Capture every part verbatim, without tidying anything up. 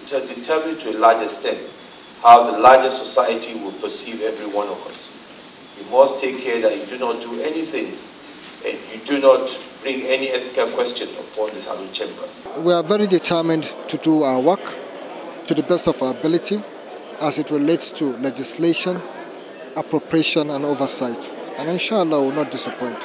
will determine to a large extent how the larger society will perceive every one of us. You must take care that you do not do anything and you do not bring any ethical question upon this hallowed chamber. We are very determined to do our work to the best of our ability as it relates to legislation, appropriation and oversight. And inshallah we will not disappoint.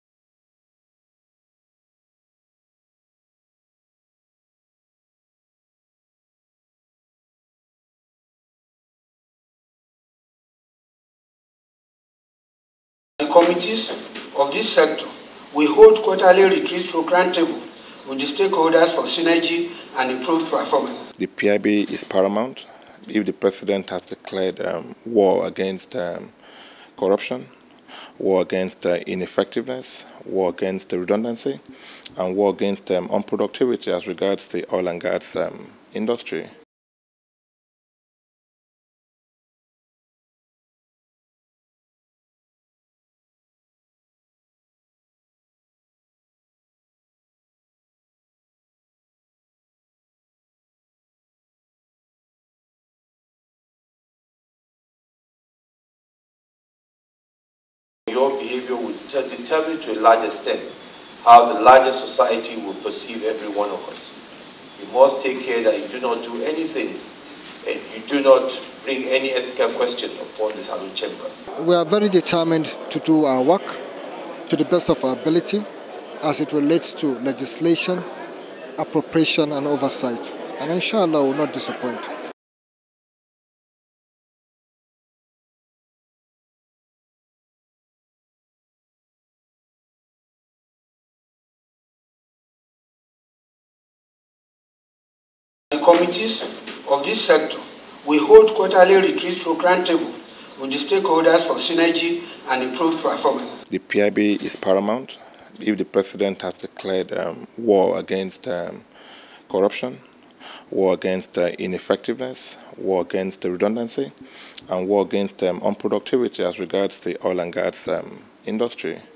The committees of this sector will hold quarterly retreats through roundtable with the stakeholders for synergy and improved performance. The P I B is paramount. If the president has declared um, war against um, corruption, war against uh, ineffectiveness, war against the redundancy, and war against um, unproductivity as regards the oil and gas um, industry. Your behavior will determine to a large extent how the larger society will perceive every one of us. You must take care that you do not do anything and you do not bring any ethical question upon this hallowed chamber. We are very determined to do our work to the best of our ability as it relates to legislation, appropriation and oversight. And inshallah we will not disappoint. The committees of this sector will hold quarterly retreats through roundtable with the stakeholders for synergy and improved performance. The P I B is paramount. If the president has declared um, war against um, corruption, war against uh, ineffectiveness, war against the redundancy, and war against um, unproductivity as regards the oil and gas um, industry.